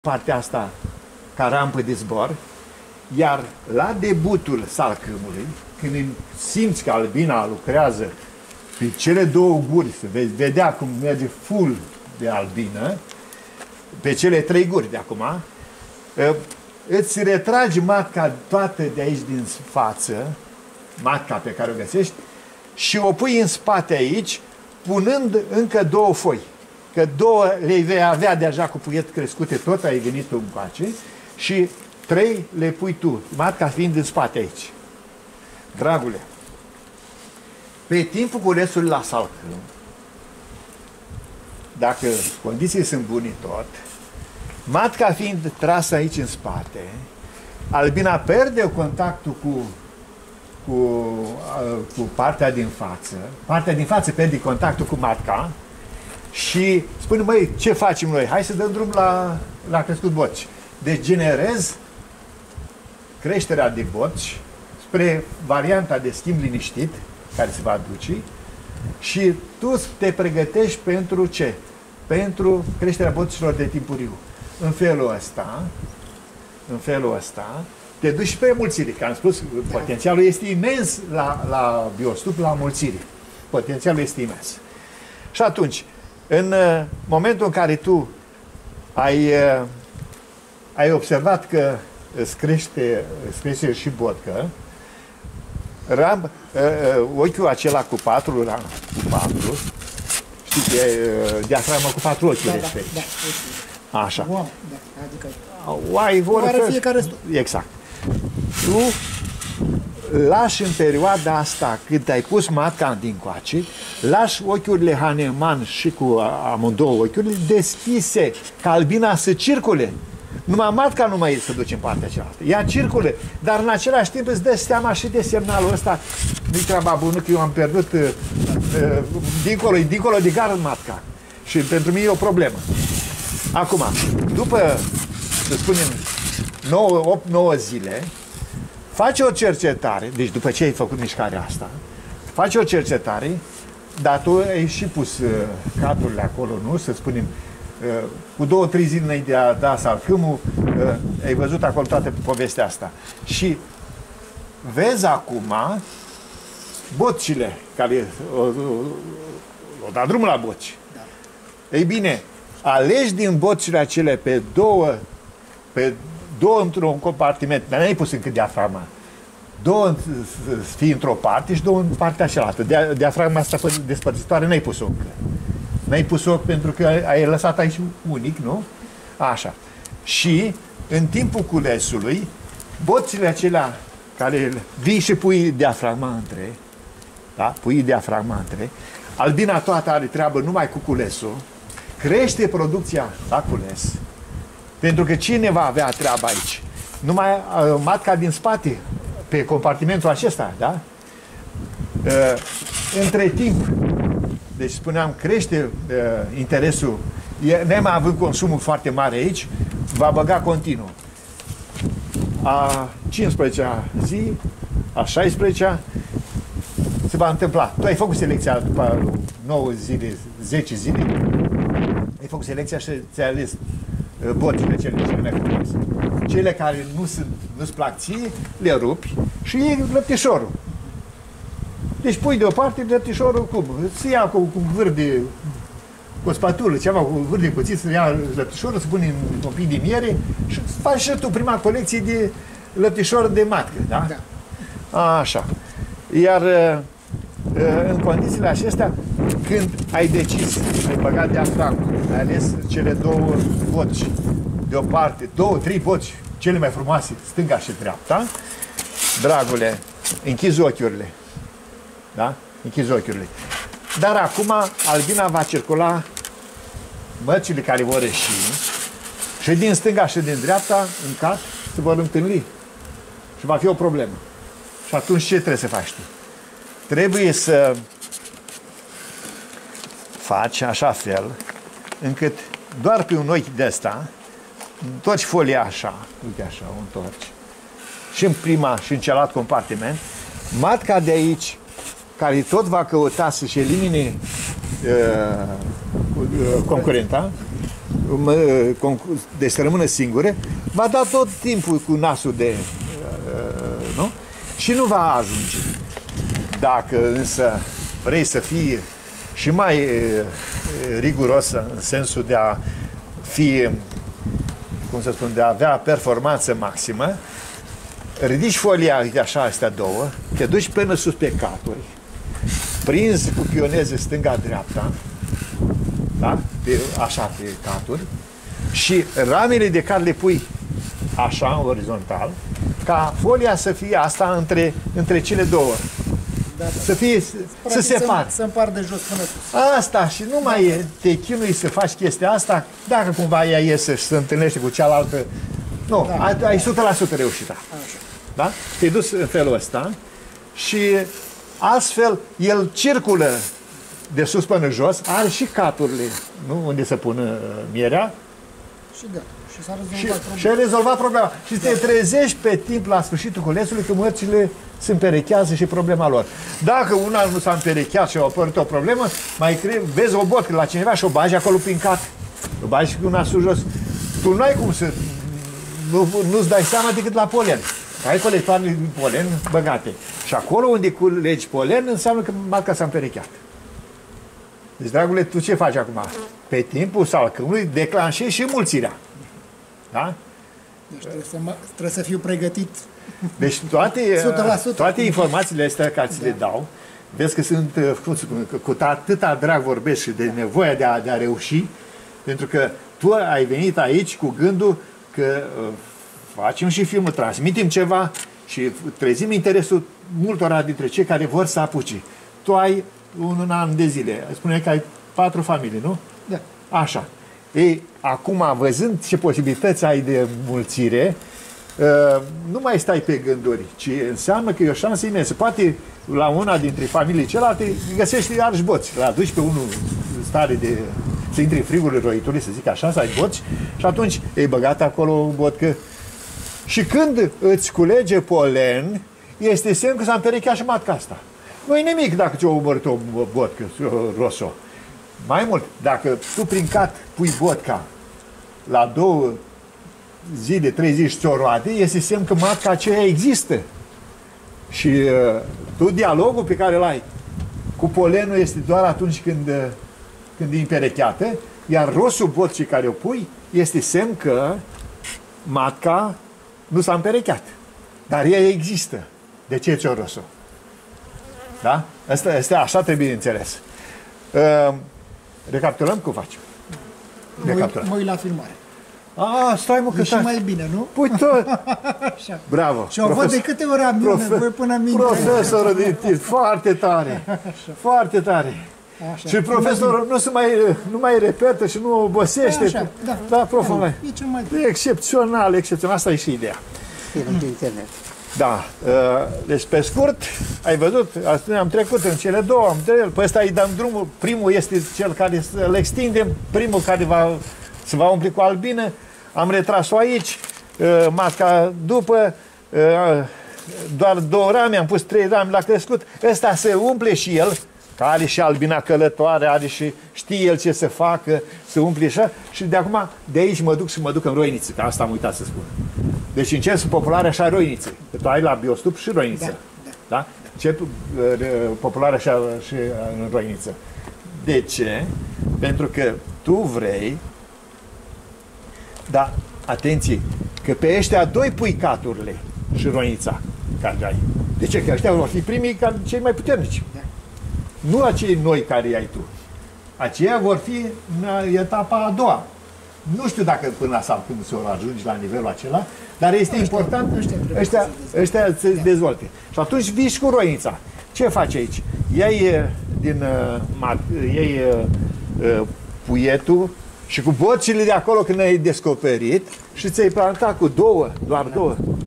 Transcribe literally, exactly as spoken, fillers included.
partea asta ca rampă de zbor, iar la debutul salcâmului, când simți că albina lucrează pe cele două guri, să vezi, vedea cum merge full de albină, pe cele trei guri de acum, îți retragi matca toată de aici din față, matca pe care o găsești, și o pui în spate aici, punând încă două foi. Că două le vei avea deja cu puiet crescute, tot ai venit tu încoace, și trei le pui tu, matca fiind în spate aici. Dragule, pe timpul culesului la salcâm, dacă condițiile sunt bune tot, matca fiind trasă aici în spate, albina perde contactul cu, cu, cu partea din față, partea din față pierde contactul cu matca și spune, măi, ce facem noi? Hai să dăm drum la, la crescut boci. Deci generez creșterea de boci spre varianta de schimb liniștit, care se va duce, și tu te pregătești pentru ce? Pentru creșterea bocilor de timpuriu. În felul ăsta, în felul ăsta, te duci spre mulțire, că am spus, potențialul este imens la, la biostup, la mulțire. Potențialul este imens. Și atunci, în momentul în care tu ai, ai observat că îți crește, îți crește și botcă, ram, ochiul acela cu patru, ram, cu patru, știi, diafragma cu patru ochi, da, respect. Da, da, așa. Wow, da, adică ai vor fiecare exact. Tu lași în perioada asta, când ai pus matca din coace, lași ochiurile Hahnemann și cu amândouă ochiurile deschise, ca albina să circule. Numai matca nu mai se duce în partea cealaltă. Ea circule, dar în același timp îți dă seama și de semnalul ăsta. Nu-i treaba bună că eu am pierdut uh, uh, dincolo, dincolo de gard matca. Și pentru mine e o problemă. Acum, după, să spunem, opt nouă zile, faci o cercetare, deci după ce ai făcut mișcarea asta, faci o cercetare, dar tu ai și pus uh, cadrurile acolo, nu? Să spunem, uh, cu două, trei zile înainte de a da salcâmul, uh, ai văzut acolo toată povestea asta. Și vezi acum bocile care o, o, o da drumul la boci. Da. Ei bine, alegi din bocile acele pe două, pe două într-un compartiment, dar n-ai pus încă diafragma. Două să fie într-o parte și două în partea cealaltă. Diafragma asta despărțitoare n-ai pus-o încă. N-ai pus-o pentru că ai lăsat aici unic, nu? Așa. Și în timpul culesului, boțile acelea care vii și pui diafragma între, da? Pui diafragma între, albina toată are treabă numai cu culesul, crește producția la cules, pentru că cine va avea treaba aici? Numai uh, matca din spate, pe compartimentul acesta, da? Uh, între timp, deci spuneam, crește uh, interesul, nemai având consumul foarte mare aici, va băga continuu. A cincisprezecea zi, a șaisprezecea se va întâmpla. Tu ai făcut selecția după nouă zile, zece zile, ai făcut selecția și ți-ai ales bocile cele cele mai frumoase. Cele care nu sunt, nu-ți plac ție, le rupi și iei lăptișorul. Deci pui deoparte lăptișorul cum? Să ia cu, cu vârde, cu o spatulă, ceva cu vârde cuțit, să ia lăptișorul, să pune în un pic de miere și faci și tu prima colecție de lăptișor de matcă, da? Da. Așa. Iar în condițiile acestea, când ai decis, ai băgat diafragma, ai ales cele două boci deoparte, două, trei boci, cele mai frumoase, stânga și dreapta, dragule, închizi ochiurile. Da? Închizi ochiurile. Dar acum albina va circula măcile care vor ieși și din stânga și din dreapta, în cat, se vor întâlni. Și va fi o problemă. Și atunci ce trebuie să faci tu? Trebuie să faci așa fel încât doar pe un ochi de ăsta întorci folia așa, uite așa, o întorci și în prima și în celălalt compartiment, matca de aici care tot va căuta să-și elimine uh, uh, concurenta, de să rămână singure, va da tot timpul cu nasul de... nu? Și nu va ajunge. Dacă însă vrei să fii și mai riguros în sensul de a fi, cum să spun, de a avea performanță maximă, ridici folia, uite așa, astea două, te duci până sus pe caturi, prinzi cu pioneze stânga-dreapta, da? Pe, așa, pe caturi, și ramele de care le pui așa, în orizontal, ca folia să fie asta între, între cele două. Da, da. Să fie, să se separe. Să împar de jos până sus. Asta, și nu mai e, te chinui să faci chestia asta, dacă cumva ea iese și se întâlnește cu cealaltă, nu, da, ai, ai o sută la sută reușită. Da? Te-ai dus în felul ăsta și astfel el circulă de sus până jos, are și caturile, nu? Unde se pune mierea. Și gata. Și s-a rezolvat și, problema. și ai rezolvat problema. Și te trezești pe timp la sfârșitul culețului că mărcile se împerechează și problema lor. Dacă una nu s-a împerecheat și a apărut o problemă, mai cre... vezi o botcă la cineva și o bagi acolo prin cat. O bagi cu nasul jos. Tu nu ai cum să... Nu, nu-ți dai seama decât la polen. Ai colectoarele din polen băgate. Și acolo unde culegi polen înseamnă că matca s-a împerecheat. Deci, dragule, tu ce faci acum? Pe timpul salcâmului declanșezi și mulțirea. Da? Deci trebuie să, mă, trebuie să fiu pregătit. Deci toate, o sută la sută. toate informațiile astea care ți le dau, vezi că sunt, cum să spun, că cu atâta drag vorbești și de nevoia de a, de a reuși, pentru că tu ai venit aici cu gândul că uh, facem și filmul, transmitem ceva și trezim interesul multora dintre cei care vor să apuce. Tu ai un, un an de zile, spuneai că ai patru familii, nu? Da. Așa. Ei, acum, văzând ce posibilități ai de mulțire, uh, nu mai stai pe gânduri, ci înseamnă că e o șansă imensă. Poate la una dintre familii celelalte găsești iarăși boți. Îl aduci pe unul în stare de să intri în frigurile roitului, să zic așa, să ai boți, și atunci e băgat acolo o botcă. Și când îți culege polen, este semn că s-a împerecheat și matca asta. Nu-i nimic dacă ți-o omorât o botcă, roso. Mai mult, dacă tu prin cat pui botca la două zile, trei zile și ți-o roade, este semn că matca aceea există. Și uh, tu dialogul pe care îl ai cu polenul este doar atunci când, uh, când e împerecheată, iar rosul botcii care o pui este semn că matca nu s-a împerecheat. Dar ea există. De ce ți-o rosul? Da? Asta, asta așa trebuie înțeles. Uh, Recapitulăm cum facem? Recapitulăm. Mă uit la filmare. A, stai mă, că e și mai bine, nu? Pui tot. Așa. Bravo. Și o văd de câte ori am eu nevoie până minte. Profesorul din tir, foarte tare. Așa. Foarte tare. Așa. Și profesorul nu se mai, nu mai repetă și nu obosește. Așa, da. Da, proful da, e cel mai bine. Excepțional, excepțional. Asta e și ideea. Film de internet. Da. Deci, pe scurt, ai văzut, am trecut în cele două, am trei, pe ăsta îi dăm drumul. Primul este cel care îl extindem, primul care va, se va umpli cu albină. Am retras-o aici, matca după, doar două rame, am pus trei rame, l-a crescut. Ăsta se umple și el, că are și albina călătoare, are și știe el ce să facă, se umple așa, și de acum, de aici mă duc și mă duc în roiniță, că asta am uitat să spun. Deci încep să populare așa roinițe. Că tu ai la biostup și roiniță. Da? Da? Da? Încep uh, populare așa și în roiniță. De ce? Pentru că tu vrei, da, atenție, că pe ăștia doi pui caturile și roinița care ai. De ce? Că ăștia vor fi primii, ca cei mai puternici. Da. Nu acei noi care ai tu. Aceia vor fi în etapa a doua. Nu știu dacă până la salcâm să o ajungi la nivelul acela, dar este ăștia, important ăștia, ăștia, ăștia să se dezvolte. Și atunci vii și cu roinița. Ce faci aici? Iei, din, uh, iei uh, puietul și cu bocile de acolo când ai descoperit și ți-ai plantat cu două, doar două.